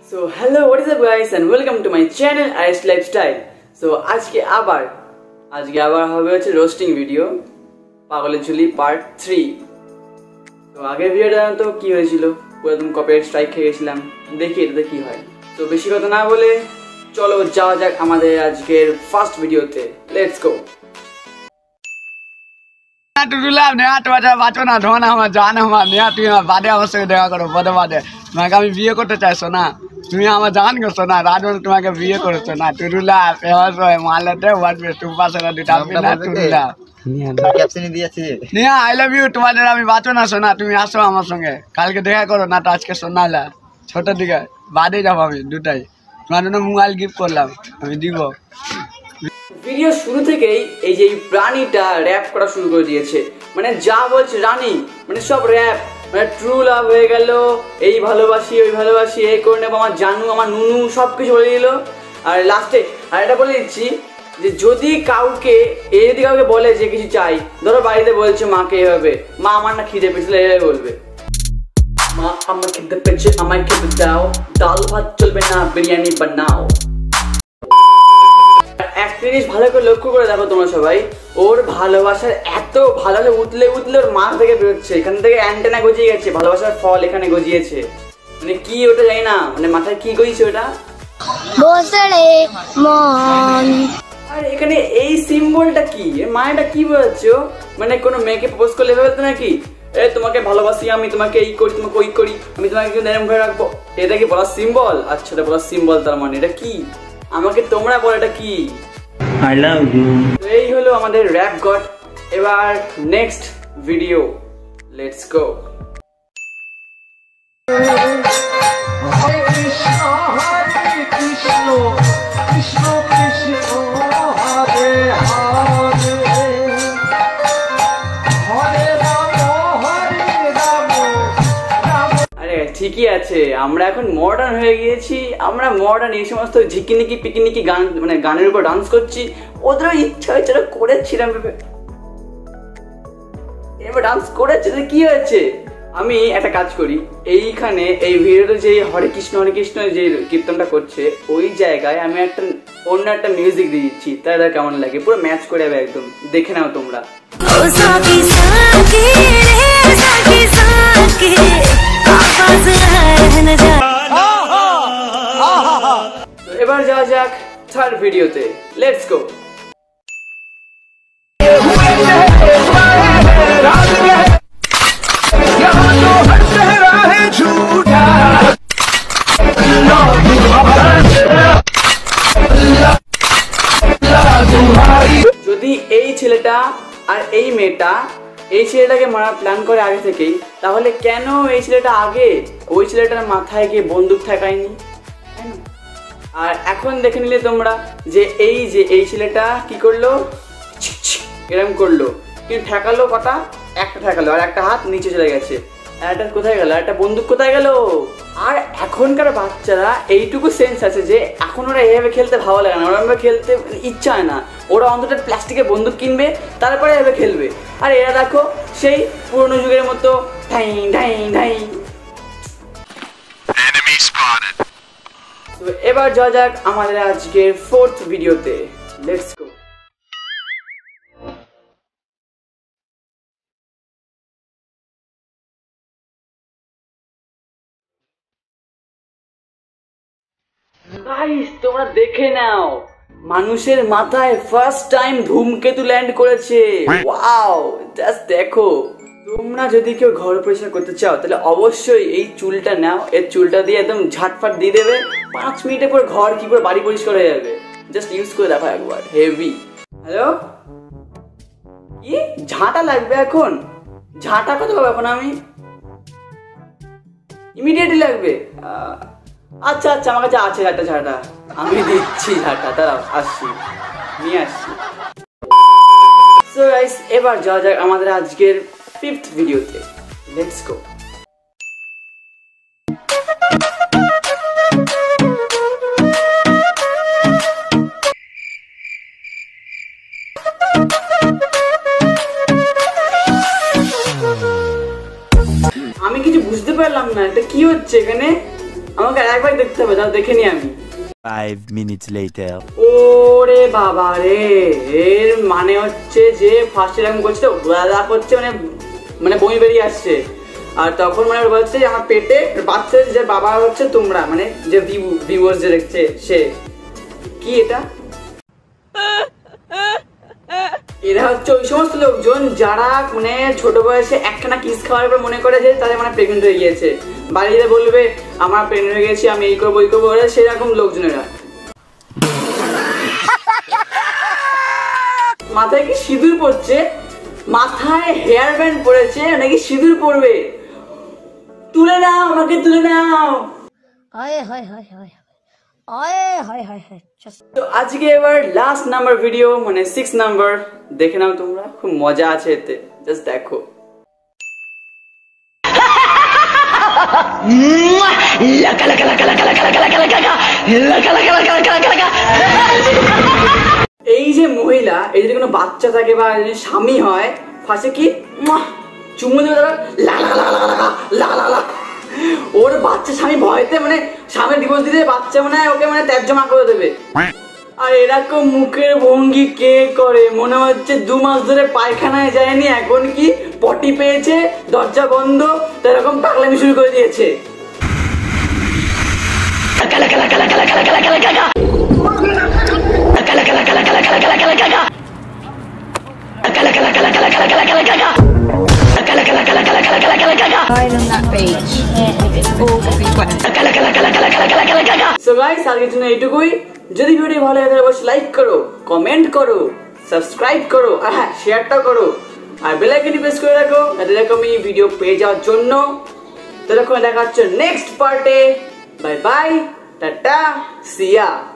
So hello, what is up guys and welcome to my channel Arish Lifestyle. So আজকে আবার হবে হচ্ছে roasting video পাগলের ঝুলি part 3। তো আগের ভিডিওটা তো কি হয়েছিল, পুরো একদম কপিরাইট স্ট্রাইক খেয়ে গেছিলাম। দেখি এটাতে কি হয়। তো বেশি কথা না বলে চলো যাওয়া যাক আমাদের আজকের ফার্স্ট ভিডিওতে। Let's go. আমি বিয়ে করতে চাইছো না, তুমি আমার জান করছো না, রাজবন তোমাকে বিয়ে করেছো না। টুরুলা ফেমাস হয় মালতে আই লাভ ইউ। তোমাদের আমি বাঁচো না সোনা, তুমি আসো আমার সঙ্গে, কালকে দেখা করো না তো আজকে সোনালা ছোট দিকে বাদে যাবো আমি দুটাই। তোমার জন্য মোবাইল গিফট করলাম, আমি দিব। ভিডিও শুরু থেকেই এই যে প্রাণীটা র‍্যাপ করা শুরু করে দিয়েছে, মানে যা বলছে রানী মানে সব র‍্যাপ, মানে ট্রু লাভ হয়ে গেল, এই ভালোবাসি ওই ভালোবাসি, এই করে নেবো, আমার জানু আমার নুনু সব কিছু বলে দিল। আর লাস্টে আর এটা বলে দিচ্ছি যে যদি কাউকে বলে যে কিছু চাই, ধরো বাড়িতে বলছে মাকে এভাবে, মা আমার না খিদে পেয়েছিল এভাবে বলবে, মা আমার খিদে পেয়েছে আমায় খেতে দাও, ডাল ভাত চলবে না বিরিয়ানি বানাও। একটা জিনিস ভালো করে লক্ষ্য করে দেখো তোমরা সবাই, ওর ভালোবাসার এত ভালোবাসা উতলে উতলে ওর মা থেকে বেরোচ্ছে, এখান থেকে অ্যান্টেনা গজিয়ে গেছে, ভালোবাসার ফল এখানে গজিয়েছে। মানে কি ওটা জানি না, মানে মাথায় কি গজিয়েছে ওটা। আর এখানে এই সিম্বলটা কি, মায়েরটা কি বোঝাচ্ছে? মানে কোনো মেয়েকে প্রপোজ করলে ভেবে তো নাকি তোমাকে ভালোবাসি, আমি তোমাকে এই করি, তোমাকে ওই করি, আমি তোমাকে কিন্তু এরকম ভাবে রাখবো, এটা কি বলার সিম্বল? আচ্ছা এটা বলার সিম্বল, তার মানে এটা কি আমাকে তোমরা বলো এটা কি? I love you. তো এই হলো আমাদের র‍্যাপ গড। এবার নেক্সট ভিডিও, লেটস গো। ঠিকই আছে, আমরা এখন মডার্ন হয়ে গিয়েছি, আমরা মডার্ন এই সমস্ত ঝিকিনিকি পিকিনিকি গান মানে গানের উপর ডান্স করছি, ওদেরও ইচ্ছা হয়েছিল করেছিলাম এবার ডান্স করেছে, কি হয়েছে? আমি একটা কাজ করি, এইখানে এই ভিডিওতে যে হরে কৃষ্ণ যে কীর্তনটা করছে ওই জায়গায় আমি অন্য একটা মিউজিক দিয়ে দিচ্ছি, তাহলে কেমন লাগে? পুরো ম্যাচ করে যাবে একদম, দেখে নাও তোমরা। এবার যাওয়া যাক থার্ড ভিডিওতে, লেটস গো। যদি এই ছেলেটা আর এই মেয়েটা এই ছেলেটাকে মারার প্ল্যান করে আগে থেকেই, তাহলে কেন এই ছেলেটা আগে ওই ছেলেটার মাথায় গিয়ে বন্দুক ঠেকায়নি? আর এখন দেখে নিলে তোমরা যে এই ছেলেটা কি করলো, এরকম করলো, কিন্তু ঠেকালো কটা? একটা ঠেকালো, আর একটা হাত নিচে চলে গেছে, আর একটা কোথায় গেল? একটা বন্দুক কোথায় গেল? আর এখনকার বাচ্চারা এইটুকু সেন্স আছে যে এখন ওরা এভাবে খেলতে ভালো লাগে না, ওরা খেলতে ইচ্ছা হয় না, ওরা অন্তত প্লাস্টিকের বন্দুক কিনবে তারপরে এভাবে খেলবে। আর এরা দেখো সেই পুরনো যুগের মতো ঢাই ঢাই ঢাই। তো এবার যাওয়া যাক আমাদের আজকের ফোর্থ ভিডিওতে, লেটস গো। গাইস তোমরা দেখে নাও, মানুষের মাথায় ফার্স্ট টাইম ধূমকেতু ল্যান্ড করেছে। ওয়াও, জাস্ট দেখো। তোমরা যদি কেউ ঘর পরিষ্কার করতে চাও তাহলে অবশ্যই এই চুলটা নাও, এই চুলটা দিয়ে একদম ঝাটফাট দিয়ে দেবে, 5 মিনিটে পুরো ঘর কি করে বাড়ি পরিষ্কার হয়ে যাবে। জাস্ট ইউজ করে দেখো একবার, হেভি। হ্যালো, কি ঝাঁটা লাগবে এখন? ঝাঁটা কত পাবো এখন আমি? ইমিডিয়েটলি লাগবে? আচ্ছা আচ্ছা, আমার কাছে আছে একটা ঝাঁটা, আমি দিচ্ছি ঝাঁটা, তারা আসছি, নিয়ে আসছি। সো গাইস এবার যাওয়া যাক আমাদের আজকের ফিফথ ভিডিওতে, লেটস গো। আমি কিছু বুঝতে পারলাম না, এটা কি হচ্ছে এখানে? আমাকে আরেকবার দেখতে হবে, তাও দেখে নি আমি। 5 minutes later. ওরে বাবা রে, এর মানে হচ্ছে যে ফার্স্ট এরকম করছে, গলা করছে, মানে বমি বেরিয়ে আসছে। আর তখন মানে বলছে যে আমার পেটে বাচ্চা, যে বাবা হচ্ছে তোমরা, মানে যে ভিউয়ার্স যে দেখছে সে। কি এটা? এরা হচ্ছে ওই সমস্ত লোকজন যারা মানে ছোট বয়সে একখানা কিস খাওয়ার পর মনে করে যে তাদের মানে প্রেগনেন্ট হয়ে গিয়েছে, বাড়িতে বলবে আমার প্রেগনেন্ট হয়ে গেছি, আমি এই করবো ওই করবো, ওরা সেরকম লোকজনেরা। মাথায় কি সিঁদুর পড়ছে, মাথায় হেয়ার ব্যান্ড পড়েছে, নাকি সিঁদুর পড়বে? তুলে নাও, আমাকে তুলে নাও। তো আজকে এবার লাস্ট নাম্বার ভিডিও, মানে 6 নাম্বার দেখে নাও তোমরা, খুব মজা আছে এতে, জাস্ট দেখো। এই যে মহিলা, এই যদি কোনো বাচ্চা থাকে বা যদি স্বামী হয়, ফার্স্টে কি চুমু দেবে, ওর বাচ্চা স্বামী ভয়তে মানে স্বামী ডিভোর্স দিতে বাচ্চা মানে ওকে মানে ত্যায্যমা করে দেবে। আর এরকম মুখের ভঙ্গি কে করে? মনে হচ্ছে 2 মাস ধরে পায়খানায় যায়নি, এখন কি পটি পেয়েছে, দরজা বন্ধ, তো এরকম পাগলামি শুরু করে দিয়েছে। So guys, আজকের জন্য এইটুকুই। যদি ভিডিও ভালো লাগে তাহলে অবশ্যই লাইক করো, কমেন্ট করো, সাবস্ক্রাইব করো, আর হ্যাঁ শেয়ারটা করো, আর বেল আইকনটি প্রেস করে রাখো এরকমই ভিডিও পেয়ে যাওয়ার জন্য। ততক্ষণ দেখা হচ্ছে নেক্সট পার্টে। বাই বাই, টাটা, সিয়া।